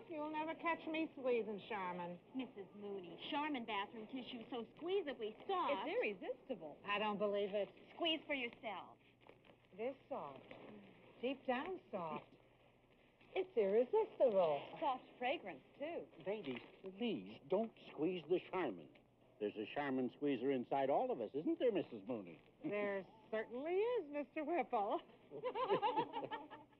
You'll never catch me squeezing Charmin. Mrs. Mooney, Charmin bathroom tissue so squeezably soft. It's irresistible. I don't believe it. Squeeze for yourself. It is soft. Deep down soft. It's irresistible. Soft fragrance, too. Ladies, please don't squeeze the Charmin. There's a Charmin squeezer inside all of us, isn't there, Mrs. Mooney? There certainly is, Mr. Whipple.